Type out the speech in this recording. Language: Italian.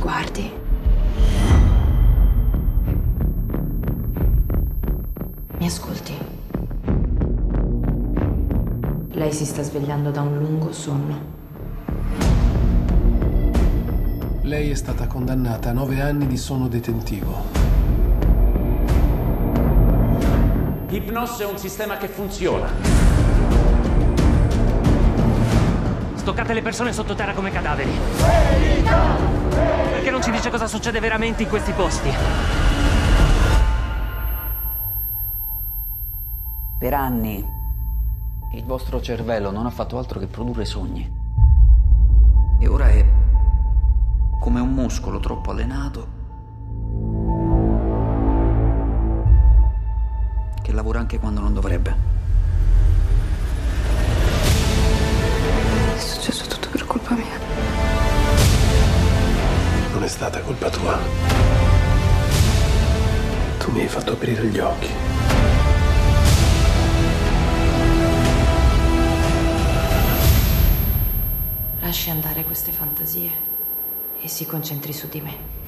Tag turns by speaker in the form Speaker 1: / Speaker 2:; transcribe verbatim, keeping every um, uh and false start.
Speaker 1: guardi. Mi ascolti? Lei si sta svegliando da un lungo sonno.
Speaker 2: Lei è stata condannata a nove anni di sonno detentivo.
Speaker 3: Hypnos è un sistema che funziona.
Speaker 4: Stoccate le persone sottoterra come cadaveri. Perché non ci dice cosa succede veramente in questi posti?
Speaker 5: Per anni il vostro cervello non ha fatto altro che produrre sogni. E ora è come un muscolo troppo allenato che lavora anche quando non dovrebbe.
Speaker 1: È successo tutto per colpa mia.
Speaker 2: Non è stata colpa tua. Tu mi hai fatto aprire gli occhi.
Speaker 1: Lasci andare queste fantasie e si concentri su di me.